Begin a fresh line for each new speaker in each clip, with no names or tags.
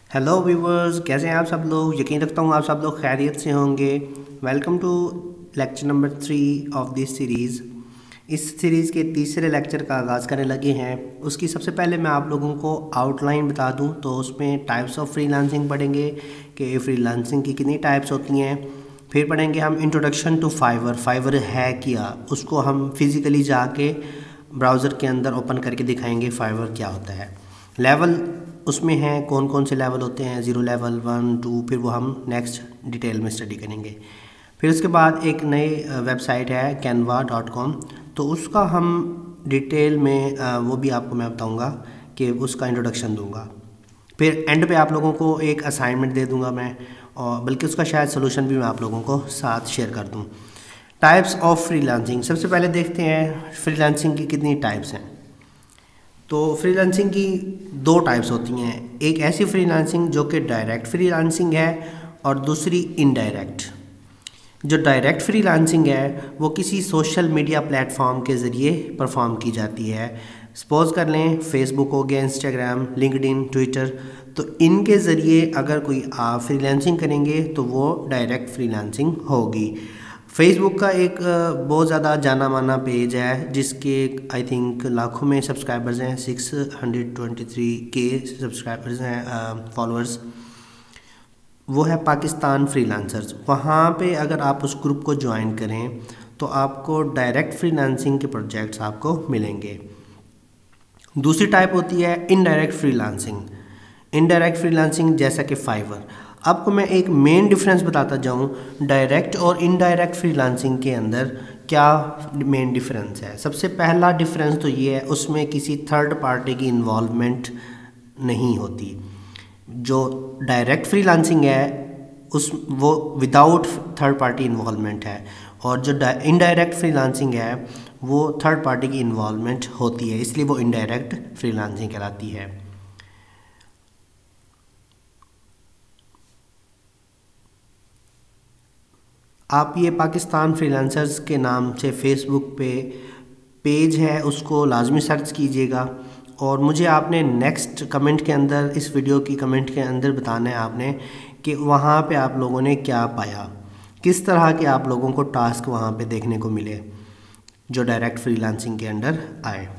Hello viewers, कैसे हैं आप सब लोग। यकीन रखता हूँ आप सब लोग खैरियत से होंगे। Welcome to lecture number 3 of this series. इस सीरीज़ के तीसरे लेक्चर का आगाज़ करने लगे हैं। उसकी सबसे पहले मैं आप लोगों को आउटलाइन बता दूं तो उसमें टाइप्स ऑफ फ्रीलांसिंग पढ़ेंगे कि फ्रीलांसिंग की कितनी टाइप्स होती हैं। फिर पढ़ेंगे हम इंट्रोडक्शन टू फाइवर। फाइवर है क्या, उसको हम फिज़िकली जाके ब्राउज़र के अंदर ओपन करके दिखाएंगे फाइवर क्या होता है। लेवल उसमें हैं कौन कौन से लेवल होते हैं, 0 लेवल 1 2, फिर वो हम नेक्स्ट डिटेल में स्टडी करेंगे। फिर उसके बाद एक नई वेबसाइट है canva.com, तो उसका हम डिटेल में वो भी आपको मैं बताऊंगा कि उसका इंट्रोडक्शन दूंगा। फिर एंड पे आप लोगों को एक असाइनमेंट दे दूंगा मैं, और बल्कि उसका शायद सोल्यूशन भी मैं आप लोगों को साथ शेयर कर दूं। टाइप्स ऑफ फ्रीलांसिंग, सबसे पहले देखते हैं फ्रीलांसिंग की कितनी टाइप्स हैं। तो फ्रीलांसिंग की दो टाइप्स होती हैं। एक ऐसी फ्रीलांसिंग जो कि डायरेक्ट फ्रीलांसिंग है और दूसरी इनडायरेक्ट। जो डायरेक्ट फ्रीलांसिंग है वो किसी सोशल मीडिया प्लेटफॉर्म के ज़रिए परफॉर्म की जाती है। सपोज़ कर लें फेसबुक हो गया, इंस्टाग्राम, लिंक्डइन, ट्विटर, तो इनके ज़रिए अगर कोई आप फ्रीलांसिंग करेंगे तो वो डायरेक्ट फ्रीलांसिंग होगी। फेसबुक का एक बहुत ज़्यादा जाना माना पेज है जिसके आई थिंक लाखों में सब्सक्राइबर्स हैं, 623K सब्सक्राइबर्स हैं, फॉलोअर्स। वो है पाकिस्तान फ्रीलांसर्स। वहाँ पे अगर आप उस ग्रुप को ज्वाइन करें तो आपको डायरेक्ट फ्रीलांसिंग के प्रोजेक्ट्स आपको मिलेंगे। दूसरी टाइप होती है इनडायरेक्ट फ्रीलांसिंग। इनडायरेक्ट फ्रीलांसिंग जैसा कि फाइवर। आपको मैं एक मेन डिफरेंस बताता जाऊं डायरेक्ट और इनडायरेक्ट फ्रीलांसिंग के अंदर क्या मेन डिफरेंस है। सबसे पहला डिफरेंस तो ये है, उसमें किसी थर्ड पार्टी की इन्वॉल्वमेंट नहीं होती। जो डायरेक्ट फ्रीलांसिंग है उस वो विदाउट थर्ड पार्टी इन्वॉल्वमेंट है, और जो इनडायरेक्ट फ्रीलांसिंग है वो थर्ड पार्टी की इन्वॉल्वमेंट होती है, इसलिए वो इनडायरेक्ट फ्रीलांसिंग कहलाती है। आप ये पाकिस्तान फ्रीलांसर्स के नाम से फेसबुक पे पेज है उसको लाजमी सर्च कीजिएगा, और मुझे आपने नेक्स्ट कमेंट के अंदर, इस वीडियो की कमेंट के अंदर बताना है आपने कि वहाँ पे आप लोगों ने क्या पाया, किस तरह के आप लोगों को टास्क वहाँ पे देखने को मिले जो डायरेक्ट फ्रीलांसिंग के अंडर आए।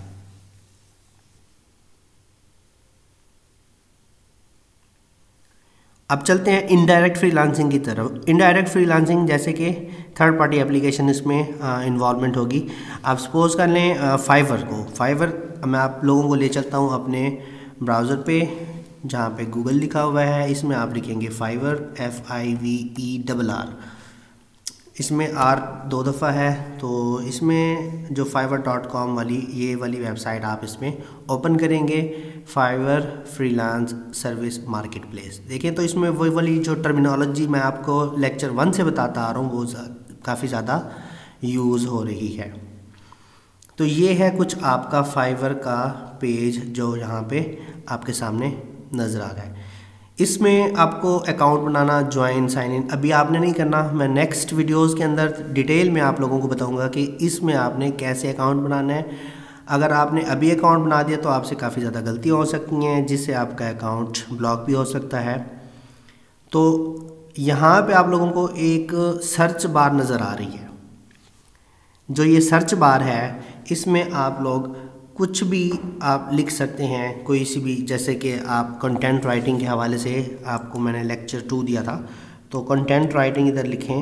अब चलते हैं इनडायरेक्ट फ्रीलांसिंग की तरफ। इनडायरेक्ट फ्रीलांसिंग जैसे कि थर्ड पार्टी एप्लीकेशन इसमें इन्वॉल्वमेंट होगी। आप सपोज़ कर लें फाइवर को। फाइवर मैं आप लोगों को ले चलता हूँ अपने ब्राउज़र पे, जहाँ पे गूगल लिखा हुआ है, इसमें आप लिखेंगे फाइवर, FIVERR। इसमें R 2 दफ़ा है, तो इसमें जो fiverr.com वाली ये वाली वेबसाइट आप इसमें ओपन करेंगे, Fiverr freelance service market place. देखें तो इसमें वही वाली जो टर्मिनोलॉजी मैं आपको लेक्चर 1 से बताता आ रहा हूँ वो काफ़ी ज़्यादा यूज़ हो रही है। तो ये है कुछ आपका फाइवर का पेज जो यहाँ पे आपके सामने नज़र आ रहा है। इसमें आपको अकाउंट बनाना, ज्वाइन, साइन इन अभी आपने नहीं करना। मैं नेक्स्ट वीडियोस के अंदर डिटेल में आप लोगों को बताऊंगा कि इसमें आपने कैसे अकाउंट बनाना है। अगर आपने अभी अकाउंट बना दिया तो आपसे काफ़ी ज़्यादा गलतियाँ हो सकती हैं, जिससे आपका अकाउंट ब्लॉक भी हो सकता है। तो यहाँ पे आप लोगों को एक सर्च बार नज़र आ रही है। जो ये सर्च बार है इसमें आप लोग कुछ भी आप लिख सकते हैं, कोई सी भी, जैसे कि आप कंटेंट राइटिंग के हवाले से आपको मैंने लेक्चर 2 दिया था, तो कंटेंट राइटिंग इधर लिखें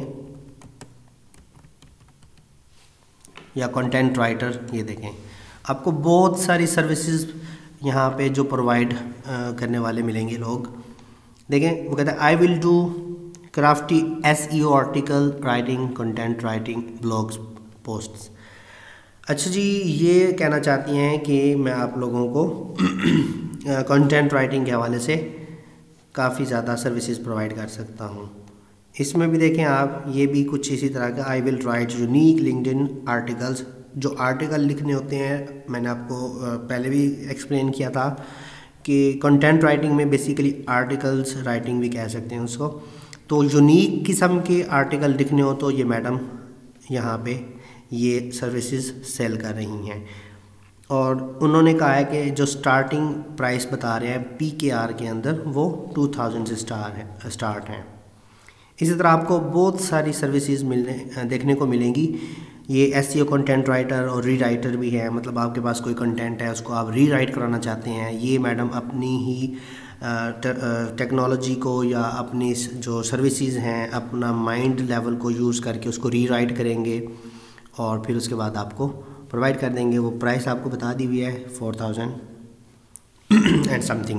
या कंटेंट राइटर। ये देखें आपको बहुत सारी सर्विसेज यहाँ पे जो प्रोवाइड करने वाले मिलेंगे लोग। देखें वो कहते हैं I will do crafty SEO article writing, content writing, blogs, posts. अच्छा जी, ये कहना चाहती हैं कि मैं आप लोगों को कंटेंट राइटिंग के हवाले से काफ़ी ज़्यादा सर्विसेज प्रोवाइड कर सकता हूँ। इसमें भी देखें आप, ये भी कुछ इसी तरह का, I will write unique LinkedIn articles. जो आर्टिकल लिखने होते हैं मैंने आपको पहले भी एक्सप्लेन किया था कि कंटेंट राइटिंग में बेसिकली आर्टिकल्स राइटिंग भी कह सकते हैं उसको। तो यूनिक किस्म के आर्टिकल लिखने हो तो ये मैडम यहाँ पे ये सर्विसेज सेल कर रही हैं। और उन्होंने कहा है कि जो स्टार्टिंग प्राइस बता रहे हैं PKR के अंदर वो 2000 से स्टार्ट हैं। इसी तरह आपको बहुत सारी सर्विसेज देखने को मिलेंगी। ये SEO कंटेंट राइटर और री राइटर भी है, मतलब आपके पास कोई कंटेंट है उसको आप री राइट कराना चाहते हैं, ये मैडम अपनी ही टेक्नोलॉजी को या अपनी जो सर्विसेज हैं अपना माइंड लेवल को यूज़ करके उसको री राइट करेंगे और फिर उसके बाद आपको प्रोवाइड कर देंगे। वो प्राइस आपको बता दी हुई है 4000 एंड समथिंग।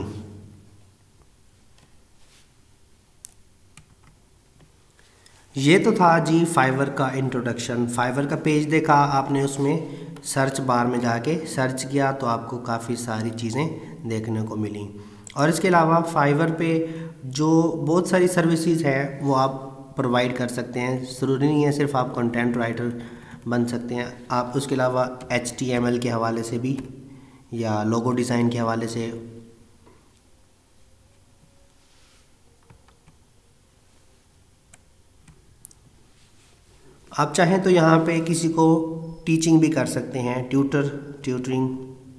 ये तो था जी फाइवर का इंट्रोडक्शन। फाइवर का पेज देखा आपने, उसमें सर्च बार में जाके सर्च किया तो आपको काफ़ी सारी चीज़ें देखने को मिली। और इसके अलावा फाइवर पे जो बहुत सारी सर्विसेज है वो आप प्रोवाइड कर सकते हैं। ज़रूरी नहीं है सिर्फ आप कंटेंट राइटर बन सकते हैं, आप उसके अलावा HTML के हवाले से भी या लोगो डिज़ाइन के हवाले से आप चाहें तो यहाँ पे किसी को टीचिंग भी कर सकते हैं, ट्यूटरिंग।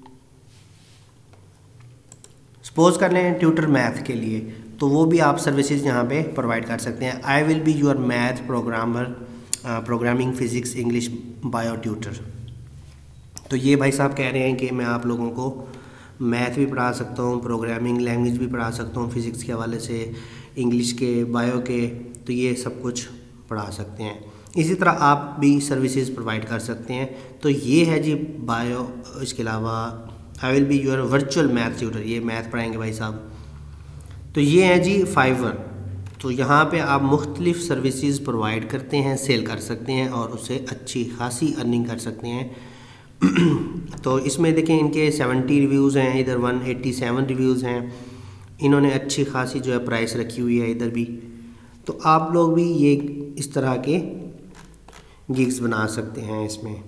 सपोज कर लें ट्यूटर मैथ के लिए, तो वो भी आप सर्विसेज यहाँ पे प्रोवाइड कर सकते हैं। I will be your math programming physics English bio tutor. तो ये भाई साहब कह रहे हैं कि मैं आप लोगों को मैथ भी पढ़ा सकता हूँ, प्रोग्रामिंग लैंग्वेज भी पढ़ा सकता हूँ, फिज़िक्स के हवाले से, इंग्लिश के, बायो के, तो ये सब कुछ पढ़ा सकते हैं। इसी तरह आप भी सर्विसेज प्रोवाइड कर सकते हैं। तो ये है जी बायो। इसके अलावा I will be your virtual math tutor, ये मैथ पढ़ाएंगे भाई साहब। तो ये है जी फाइवर। तो यहाँ पे आप मुख्तलिफ सर्विसेज प्रोवाइड करते हैं, सेल कर सकते हैं और उससे अच्छी खासी अर्निंग कर सकते हैं। तो इसमें देखें इनके 70 रिव्यूज़ हैं, इधर 187 रिव्यूज़ हैं। इन्होंने अच्छी खासी जो है प्राइस रखी हुई है इधर भी। तो आप लोग भी ये इस तरह के गिग्स बना सकते हैं इसमें।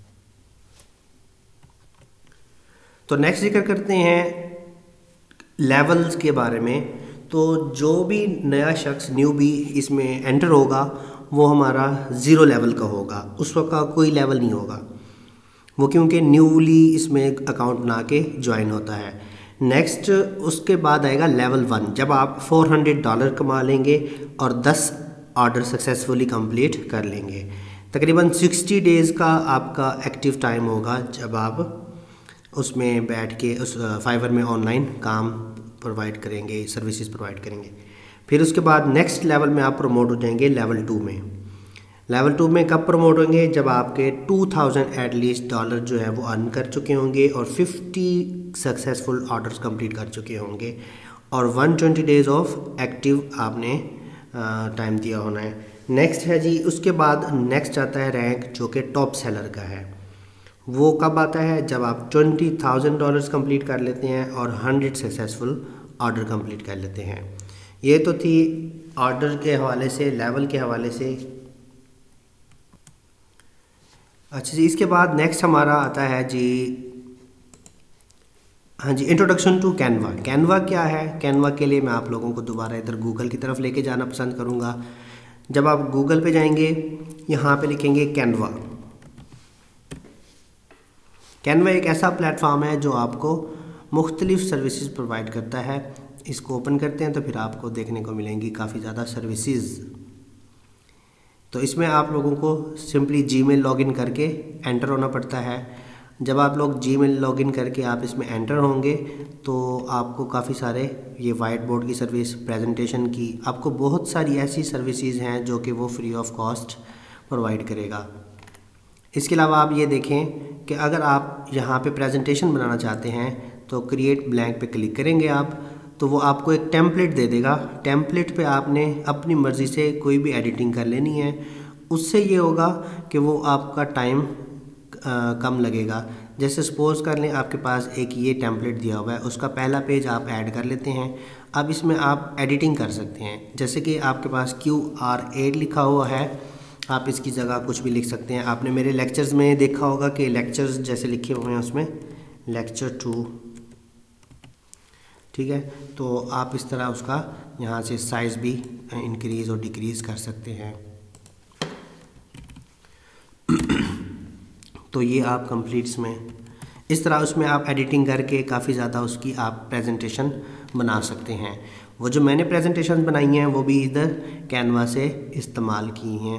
तो नेक्स्ट जिक्र करते हैं लेवल्स के बारे में। तो जो भी नया शख्स न्यूबी इसमें एंटर होगा वो हमारा 0 लेवल का होगा, उस वक्त का कोई लेवल नहीं होगा वो, क्योंकि न्यूली इसमें अकाउंट बना के ज्वाइन होता है। नेक्स्ट उसके बाद आएगा लेवल 1, जब आप $400 कमा लेंगे और 10 ऑर्डर सक्सेसफुली कंप्लीट कर लेंगे। तकरीबन 60 डेज़ का आपका एक्टिव टाइम होगा जब आप उसमें बैठ के उस फाइवर में ऑनलाइन काम प्रोवाइड करेंगे, सर्विसेज प्रोवाइड करेंगे। फिर उसके बाद नेक्स्ट लेवल में आप प्रमोट हो जाएंगे लेवल 2 में। लेवल 2 में कब प्रमोट होंगे? जब आपके 2000 एटलीस्ट डॉलर जो है वो अर्न कर चुके होंगे और 50 सक्सेसफुल ऑर्डर्स कंप्लीट कर चुके होंगे और 120 डेज़ ऑफ एक्टिव आपने टाइम दिया होना है। नेक्स्ट है जी, उसके बाद नेक्स्ट आता है रैंक, जो कि टॉप सेलर का है। वो कब आता है? जब आप $20,000 कंप्लीट कर लेते हैं और 100 सक्सेसफुल ऑर्डर कंप्लीट कर लेते हैं। ये तो थी ऑर्डर के हवाले से, लेवल के हवाले से। अच्छा जी, इसके बाद नेक्स्ट हमारा आता है जी, हाँ जी, इंट्रोडक्शन टू कैनवा। कैनवा क्या है? कैनवा के लिए मैं आप लोगों को दोबारा इधर गूगल की तरफ लेके जाना पसंद करूँगा। जब आप गूगल पे जाएंगे, यहाँ पे लिखेंगे कैनवा। कैनवा एक ऐसा प्लेटफॉर्म है जो आपको मुख्तलिफ सर्विसेज प्रोवाइड करता है। इसको ओपन करते हैं तो फिर आपको देखने को मिलेंगी काफ़ी ज़्यादा सर्विसेज। तो इसमें आप लोगों को सिंपली जीमेल लॉगिन करके एंटर होना पड़ता है। जब आप लोग जीमेल लॉगिन करके आप इसमें एंटर होंगे तो आपको काफ़ी सारे ये वाइट बोर्ड की सर्विस, प्रेजेंटेशन की, आपको बहुत सारी ऐसी सर्विसेज हैं जो कि वो फ्री ऑफ कॉस्ट प्रोवाइड करेगा। इसके अलावा आप ये देखें कि अगर आप यहाँ पे प्रेजेंटेशन बनाना चाहते हैं तो क्रिएट ब्लैंक पे क्लिक करेंगे आप, तो वो आपको एक टेम्पलेट दे देगा। टेम्पलेट पे आपने अपनी मर्ज़ी से कोई भी एडिटिंग कर लेनी है। उससे ये होगा कि वो आपका टाइम कम लगेगा। जैसे सपोज़ कर लें आपके पास एक ये टेम्पलेट दिया हुआ है, उसका पहला पेज आप ऐड कर लेते हैं। अब इसमें आप एडिटिंग कर सकते हैं। जैसे कि आपके पास QR8 लिखा हुआ है, आप इसकी जगह कुछ भी लिख सकते हैं। आपने मेरे लेक्चर्स में देखा होगा कि लेक्चर्स जैसे लिखे हुए हैं उसमें लेक्चर 2, ठीक है। तो आप इस तरह उसका यहाँ से साइज़ भी इंक्रीज़ और डिक्रीज़ कर सकते हैं। तो ये आप कंप्लीट्स में इस तरह उसमें आप एडिटिंग करके काफ़ी ज़्यादा उसकी आप प्रेजेंटेशन बना सकते हैं। वो जो मैंने प्रेजेंटेशन बनाई हैं वो भी इधर कैनवा से इस्तेमाल की हैं।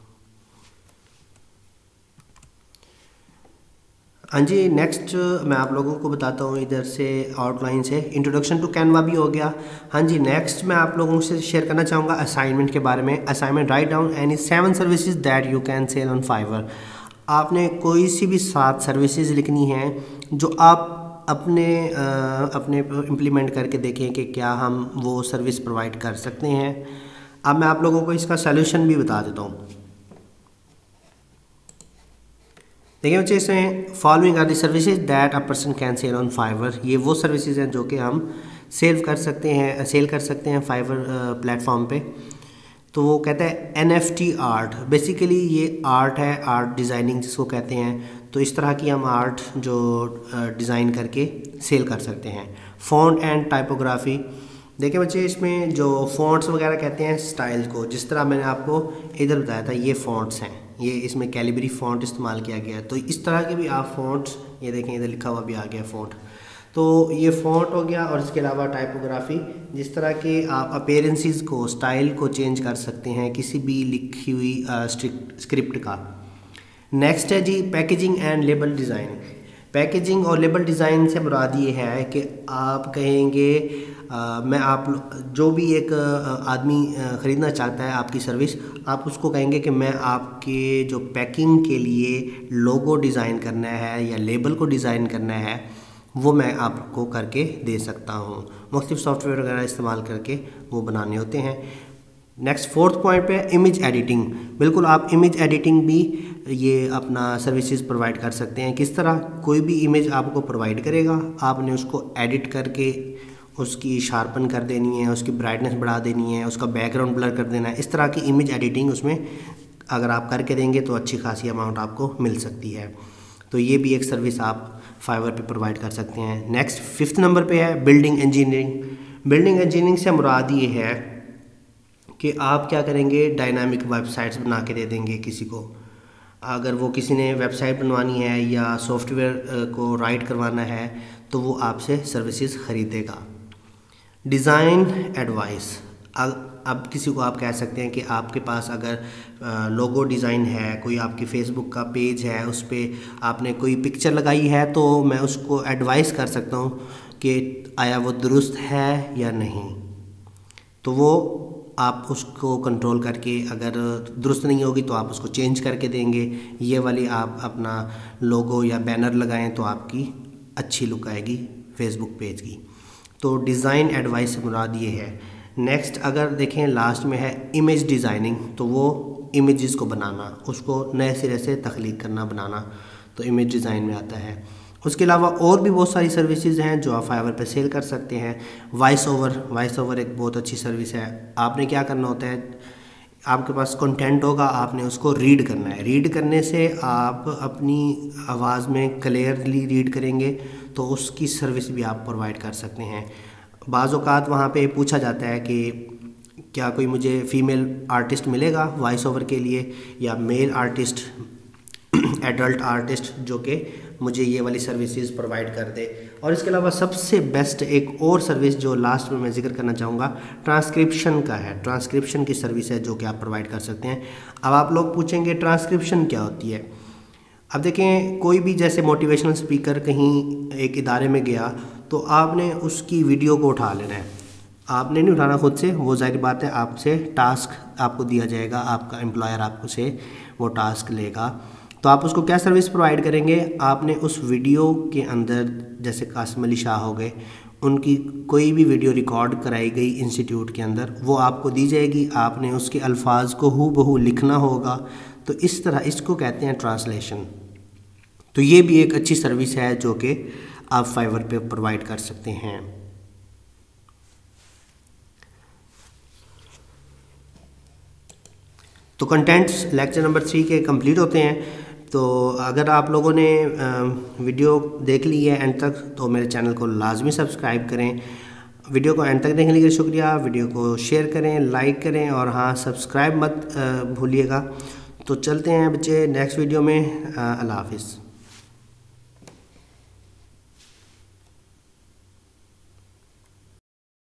हाँ जी, नेक्स्ट मैं आप लोगों को बताता हूँ इधर से आउटलाइन से। इंट्रोडक्शन टू कैनवा भी हो गया। हाँ जी, नेक्स्ट मैं आप लोगों से शेयर करना चाहूँगा असाइनमेंट के बारे में। Assignment, write down any 7 services that you can sell on Fiverr. आपने कोई सी भी 7 सर्विसेज लिखनी हैं जो आप अपने इम्प्लीमेंट करके देखें कि क्या हम वो सर्विस प्रोवाइड कर सकते हैं। अब मैं आप लोगों को इसका सलूशन भी बता देता हूँ। देखिए बच्चे, इसमें following are the services that a person can sell on Fiverr. ये वो सर्विसेज हैं जो कि हम सेल कर सकते हैं फाइवर प्लेटफॉर्म पे। तो वो कहता है NFT आर्ट। बेसिकली ये आर्ट है, आर्ट डिज़ाइनिंग जिसको कहते हैं। तो इस तरह की हम आर्ट जो डिज़ाइन करके सेल कर सकते हैं। Font and typography. देखिए बच्चे, इसमें जो फ़ॉन्ट्स वगैरह कहते हैं स्टाइल को, जिस तरह मैंने आपको इधर बताया था, ये फ़ॉन्ट्स हैं, ये इसमें कैलिबरी फ़ॉन्ट इस्तेमाल किया गया है। तो इस तरह के भी आप फ़ॉन्ट्स, ये देखें इधर लिखा हुआ भी आ गया फ़ॉन्ट। तो ये फ़ॉन्ट हो गया। और इसके अलावा टाइपोग्राफी, जिस तरह के आप अपीयरेंसेस को, स्टाइल को चेंज कर सकते हैं किसी भी लिखी हुई स्क्रिप्ट का। नेक्स्ट है जी packaging and label design. Packaging और लेबल डिज़ाइन से मुराद ये है कि आप कहेंगे मैं आप जो भी एक आदमी ख़रीदना चाहता है आपकी सर्विस, आप उसको कहेंगे कि मैं आपके जो पैकिंग के लिए लोगो डिज़ाइन करना है या लेबल को डिज़ाइन करना है वो मैं आपको करके दे सकता हूँ। मुख्तलिफ सॉफ्टवेयर वगैरह इस्तेमाल करके वो बनाने होते हैं। नेक्स्ट 4th पॉइंट पे इमेज एडिटिंग। बिल्कुल, आप इमेज एडिटिंग भी ये अपना सर्विसेज प्रोवाइड कर सकते हैं। किस तरह? कोई भी इमेज आपको प्रोवाइड करेगा, आपने उसको एडिट करके उसकी शार्पन कर देनी है, उसकी ब्राइटनेस बढ़ा देनी है, उसका बैकग्राउंड ब्लर कर देना है। इस तरह की इमेज एडिटिंग उसमें अगर आप करके देंगे तो अच्छी खासी अमाउंट आपको मिल सकती है। तो ये भी एक सर्विस आप फाइवर पे प्रोवाइड कर सकते हैं। नेक्स्ट 5th नंबर पे है बिल्डिंग इंजीनियरिंग। बिल्डिंग इंजीनियरिंग से मुराद ये है कि आप क्या करेंगे, डायनामिक वेबसाइट्स बना के दे देंगे किसी को। अगर वो किसी ने वेबसाइट बनवानी है या सॉफ्टवेयर को राइट करवाना है तो वो आपसे सर्विसेज ख़रीदेगा। Design advice. अब किसी को आप कह सकते हैं कि आपके पास अगर लोगो डिज़ाइन है, कोई आपकी फेसबुक का पेज है, उस पर आपने कोई पिक्चर लगाई है, तो मैं उसको एडवाइस कर सकता हूँ कि आया वो दुरुस्त है या नहीं। तो वो आप उसको कंट्रोल करके, अगर दुरुस्त नहीं होगी तो आप उसको चेंज करके देंगे। ये वाली आप अपना लोगो या बैनर लगाएं तो आपकी अच्छी लुक आएगी फेसबुक पेज की। तो डिज़ाइन एडवाइस से मुराद ये है। नेक्स्ट अगर देखें लास्ट में है इमेज डिज़ाइनिंग, तो वो इमेजेस को बनाना, उसको नए सिरे से तख्लीक करना, बनाना, तो इमेज डिज़ाइन में आता है। उसके अलावा और भी बहुत सारी सर्विसेज हैं जो आप फाइवर पे सेल कर सकते हैं। वॉइस ओवर एक बहुत अच्छी सर्विस है। आपने क्या करना होता है, आपके पास कंटेंट होगा, आपने उसको रीड करना है। रीड करने से आप अपनी आवाज़ में क्लियरली रीड करेंगे तो उसकी सर्विस भी आप प्रोवाइड कर सकते हैं। बाज़ औक़ात वहाँ पे पूछा जाता है कि क्या कोई मुझे फ़ीमेल आर्टिस्ट मिलेगा वॉइस ओवर के लिए, या मेल आर्टिस्ट, एडल्ट आर्टिस्ट जो कि मुझे ये वाली सर्विसेज प्रोवाइड कर दे। और इसके अलावा सबसे बेस्ट एक और सर्विस जो लास्ट में मैं जिक्र करना चाहूँगा, ट्रांसक्रिप्शन का है। ट्रांसक्रिप्शन की सर्विस है जो कि आप प्रोवाइड कर सकते हैं। अब आप लोग पूछेंगे ट्रांसक्रिप्शन क्या होती है। अब देखें, कोई भी जैसे मोटिवेशनल स्पीकर कहीं एक इदारे में गया तो आपने उसकी वीडियो को उठा लेना है। आपने नहीं उठाना खुद से, वो ज़ाहिर बात है, आपसे टास्क आपको दिया जाएगा, आपका एम्प्लॉयर आपको से वो टास्क लेगा। तो आप उसको क्या सर्विस प्रोवाइड करेंगे, आपने उस वीडियो के अंदर, जैसे कासिम अली शाह हो गए, उनकी कोई भी वीडियो रिकॉर्ड कराई गई इंस्टीट्यूट के अंदर, वो आपको दी जाएगी। आपने उसके अल्फाज को हूबहू लिखना होगा। तो इस तरह इसको कहते हैं ट्रांसलेशन। तो ये भी एक अच्छी सर्विस है जो कि आप फाइवर पे प्रोवाइड कर सकते हैं। तो कंटेंट्स लेक्चर नंबर 3 के कंप्लीट होते हैं। तो अगर आप लोगों ने वीडियो देख ली है एंड तक तो मेरे चैनल को लाजमी सब्सक्राइब करें। वीडियो को एंड तक देखने के लिए शुक्रिया। वीडियो को शेयर करें, लाइक करें और हाँ, सब्सक्राइब मत भूलिएगा। तो चलते हैं बच्चे नेक्स्ट वीडियो में। अल्लाह हाफिज़।